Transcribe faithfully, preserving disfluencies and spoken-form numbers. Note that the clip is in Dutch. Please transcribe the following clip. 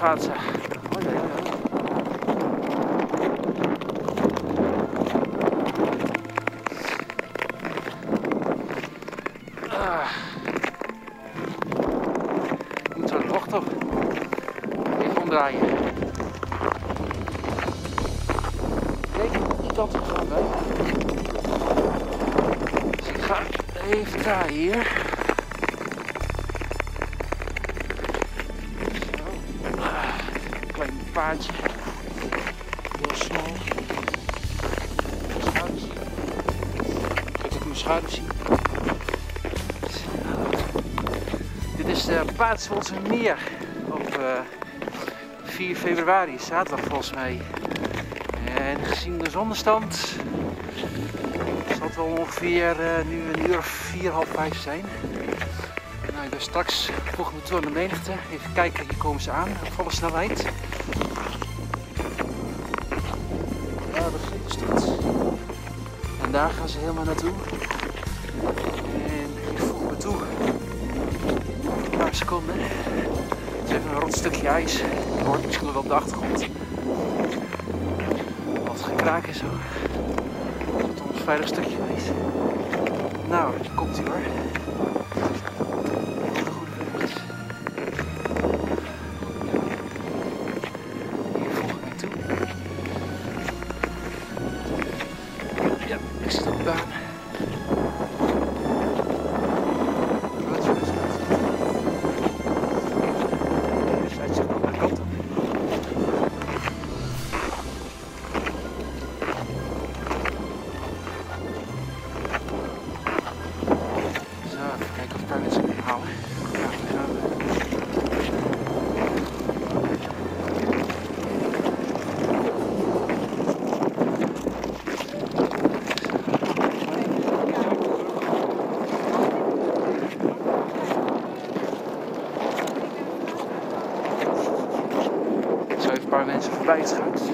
gaat ze. Oh, ja, ja, ja. Ah. Ik moet zo de bocht op. Even omdraaien. Kijk, die kant op gaan wij. Dus ik ga even draaien hier. Klein paardje, heel snel. Schouders. Kijk ook mijn schouders zien. Dit is de Paatswoldse Meer op uh, vier februari, zaterdag volgens mij. En gezien de zonnestand zal het wel ongeveer uh, nu een uur of vier, half vijf zijn. Nou, dus straks voegen we toe aan de menigte. Even kijken, hier komen ze aan op volle snelheid. Ja, dat is het. En daar gaan ze helemaal naartoe. En hier voegen we toe. Een paar seconden. Het is even een rot stukje ijs. Je hoort misschien wel op de achtergrond. Wat gekraak is zo. Het is toch een veilig stukje ijs. Nou, hier komt hij hoor. Ja, ik zit op de baan. Dus hij zit nog aan de kant op. Zo, even kijken of ik daar mensen kunnen halen. Ja, daar gaan we. Zo even een paar mensen voorbij geschuift.